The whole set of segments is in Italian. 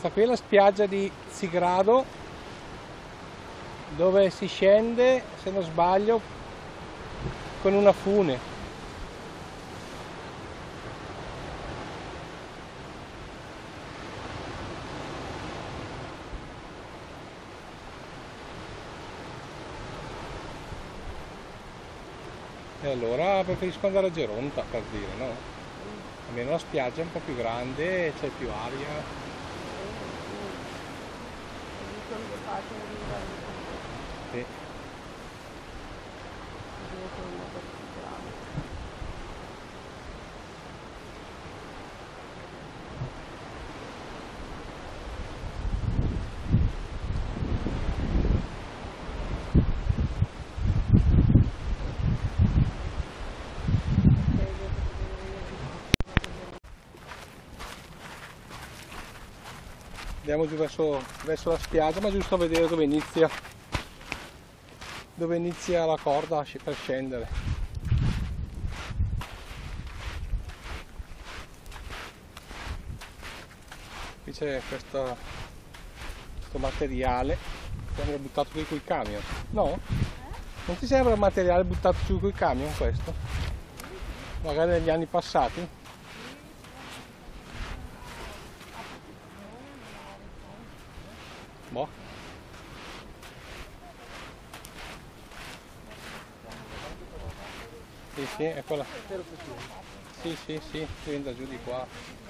Questa qui è la spiaggia di Zigrado, dove si scende, se non sbaglio, con una fune. E allora preferisco andare a Geronta, per dire, no? Almeno la spiaggia è un po' più grande, c'è più aria. Sì. Andiamo giù verso la spiaggia, ma giusto a vedere dove inizia la corda per scendere. Qui c'è questo materiale, sembra buttato qui coi camion, no? Non ti sembra un materiale buttato giù coi camion questo? Magari negli anni passati? Boh. Sì, sì, è quella. Sì, sì, sì, viene giù di qua.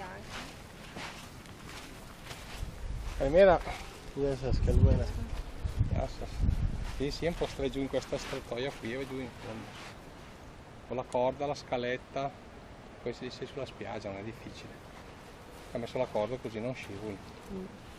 Primera. Gracias, che buona. Sì, sì, un po' giù in questa strettoia qui e giù in fondo. Con la corda, la scaletta, poi sei sulla spiaggia, non è difficile. Ha messo la corda così non scivoli.